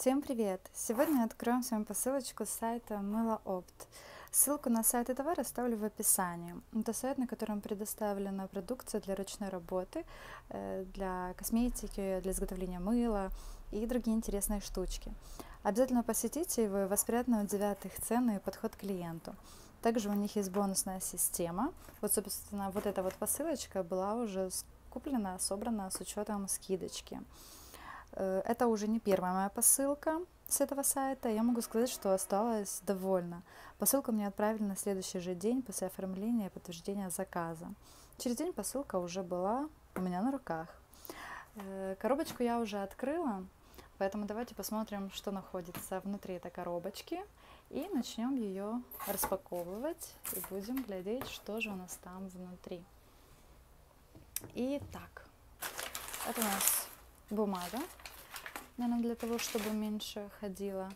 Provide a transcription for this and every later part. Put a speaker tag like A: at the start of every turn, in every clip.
A: Всем привет! Сегодня откроем с вами посылочку с сайта Мыло Опт. Ссылку на сайт и товар оставлю в описании. Это сайт, на котором предоставлена продукция для ручной работы, для косметики, для изготовления мыла и другие интересные штучки. Обязательно посетите его, и вас приятно удивят их цены и подход к клиенту. Также у них есть бонусная система. Вот, собственно, вот эта вот посылочка была уже куплена, собрана с учетом скидочки. Это уже не первая моя посылка с этого сайта. Я могу сказать, что осталась довольна. Посылку мне отправили на следующий же день после оформления и подтверждения заказа. Через день посылка уже была у меня на руках. Коробочку я уже открыла, поэтому давайте посмотрим, что находится внутри этой коробочки. И начнем ее распаковывать и будем глядеть, что же у нас там внутри. Итак, это у нас бумага, наверное, для того, чтобы меньше ходила.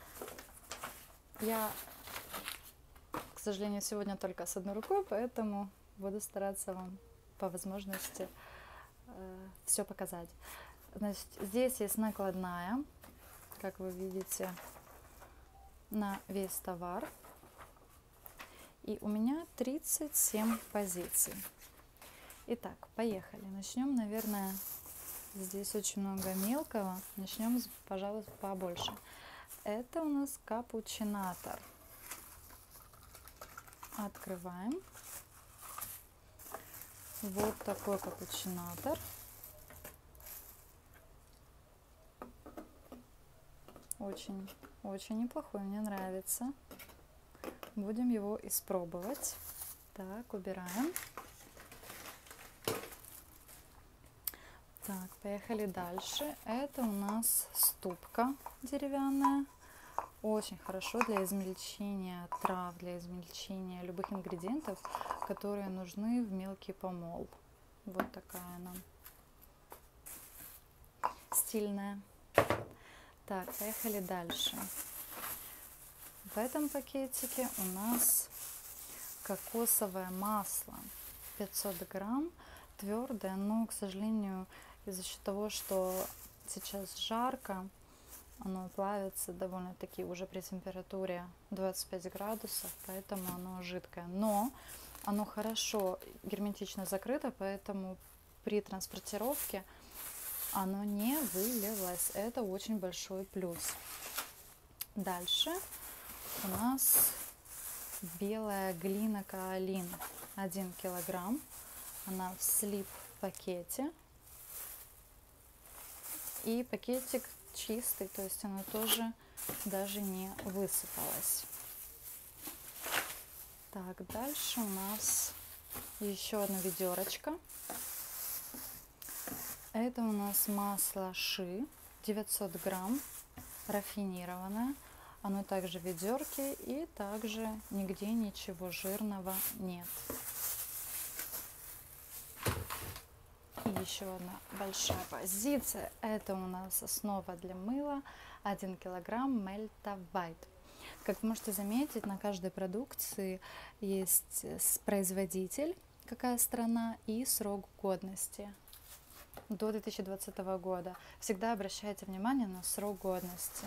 A: Я, к сожалению, сегодня только с одной рукой, поэтому буду стараться вам по возможности все показать. Значит, здесь есть накладная, как вы видите, на весь товар. И у меня 37 позиций. Итак, поехали. Начнем, наверное, здесь очень много мелкого. Начнем, пожалуй, побольше. Это у нас капучинатор. Открываем. Вот такой капучинатор. Очень неплохой, мне нравится. Будем его испробовать. Так, убираем. Так, поехали дальше. Это у нас ступка деревянная. Очень хорошо для измельчения трав, для измельчения любых ингредиентов, которые нужны в мелкий помол. Вот такая она. Стильная. Так, поехали дальше. В этом пакетике у нас кокосовое масло. 500 грамм. Твердое, но, к сожалению, из-за того, что сейчас жарко, оно плавится довольно-таки уже при температуре 25 градусов, поэтому оно жидкое. Но оно хорошо герметично закрыто, поэтому при транспортировке оно не вылилось. Это очень большой плюс. Дальше у нас белая глина каолин. 1 килограмм. Она в слип-пакете. И пакетик чистый, то есть она тоже даже не высыпалась. Так, дальше у нас еще одна ведерочка. Это у нас масло ши, 900 грамм, рафинированное. Оно также в ведерке, и также нигде ничего жирного нет. И еще одна большая позиция. Это у нас основа для мыла. 1 килограмм Мельта Вайт. Как вы можете заметить, на каждой продукции есть производитель, какая страна, и срок годности. До 2020 года. Всегда обращайте внимание на срок годности.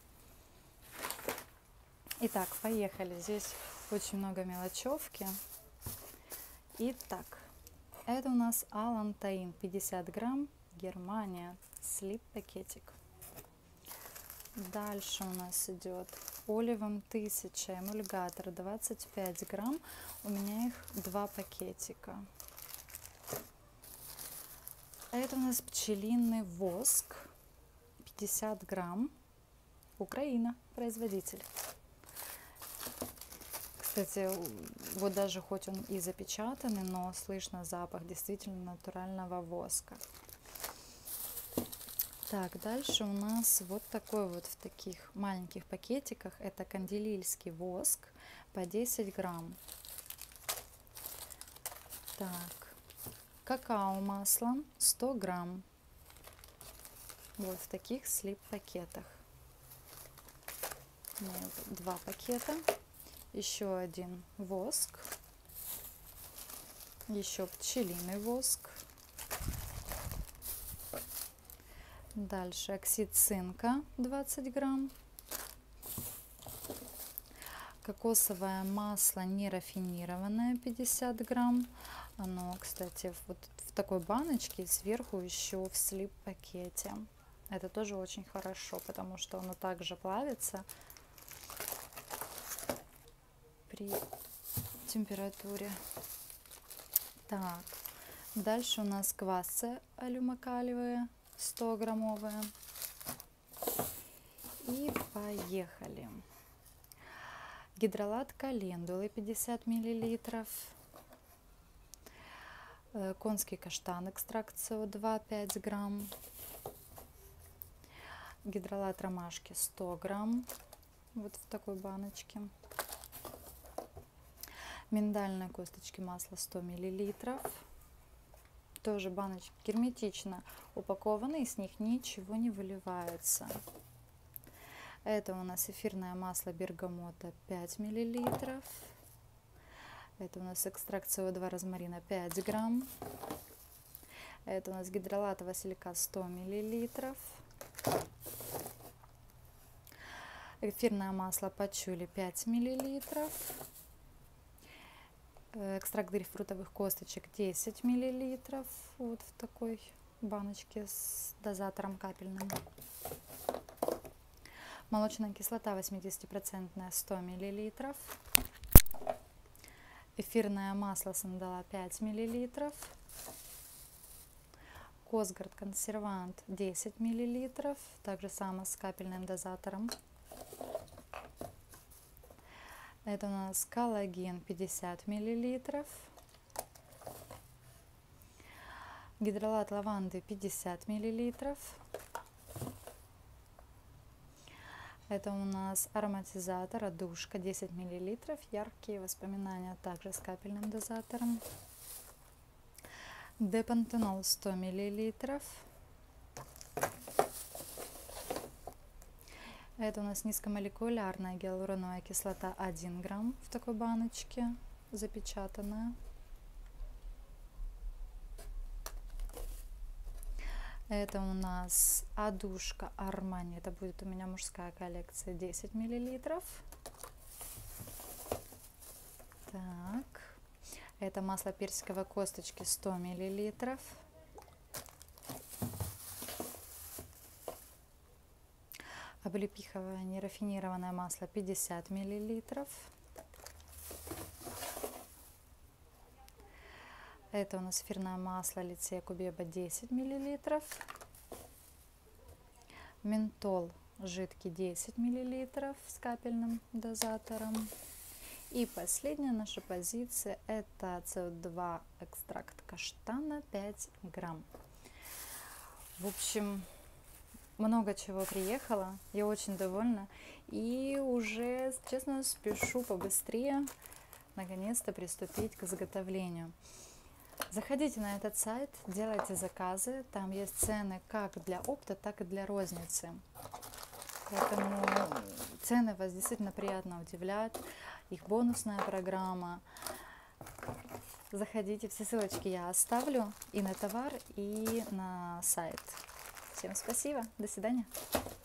A: Итак, поехали. Здесь очень много мелочевки. Итак. Это у нас Алантаин, 50 грамм, Германия, слип-пакетик. Дальше у нас идет Оливом 1000, эмульгатор, 25 грамм. У меня их 2 пакетика. Это у нас пчелиный воск, 50 грамм, Украина, производитель. Кстати, вот даже хоть он и запечатанный, но слышно запах действительно натурального воска. Так, дальше у нас вот такой вот в таких маленьких пакетиках. Это канделильский воск по 10 грамм. Так, какао масло 100 грамм. Вот в таких слип-пакетах. 2 пакета. Еще один воск, еще пчелиный воск. Дальше оксид цинка 20 грамм. Кокосовое масло нерафинированное 50 грамм. Оно, кстати, вот в такой баночке, сверху еще в слип-пакете. Это тоже очень хорошо, потому что оно также плавится при температуре. Так, дальше у нас квасцы алюмокалиевые 100 граммовые. И поехали. Гидролат календулы 50 миллилитров. Конский каштан, экстракт СО2 5 грамм. Гидролат ромашки 100 грамм. Вот в такой баночке. Миндальные косточки масла 100 миллилитров. Тоже баночки герметично упакованы, и с них ничего не выливается. Это у нас эфирное масло бергамота 5 миллилитров. Это у нас экстракт СО2 розмарина 5 грамм. Это у нас гидролатовый силикат 100 миллилитров. Эфирное масло пачули 5 миллилитров. Экстракт грейпфрутовых косточек 10 миллилитров. Вот в такой баночке с дозатором капельным. Молочная кислота 80% 100 миллилитров. Эфирное масло сандала 5 миллилитров. Косгард консервант 10 миллилитров. Также само с капельным дозатором. Это у нас коллаген 50 миллилитров. Гидролат лаванды 50 миллилитров. Это у нас ароматизатор одушка 10 миллилитров. Яркие воспоминания, также с капельным дозатором. Депантенол 100 миллилитров. Это у нас низкомолекулярная гиалуроновая кислота 1 грамм в такой баночке, запечатанная. Это у нас одушка Армани, это будет у меня мужская коллекция, 10 миллилитров. Так, это масло персиковой косточки 100 миллилитров. Облепиховое нерафинированное масло 50 миллилитров. Это у нас эфирное масло Лицея Кубеба 10 миллилитров. Ментол жидкий 10 миллилитров с капельным дозатором. И последняя наша позиция — это СО2 экстракт каштана 5 грамм. В общем, много чего приехало, я очень довольна. И уже, честно, спешу побыстрее наконец-то приступить к изготовлению. Заходите на этот сайт, делайте заказы, там есть цены как для опта, так и для розницы. Поэтому цены вас действительно приятно удивляют, их бонусная программа. Заходите, все ссылочки я оставлю и на товар, и на сайт. Всем спасибо, до свидания.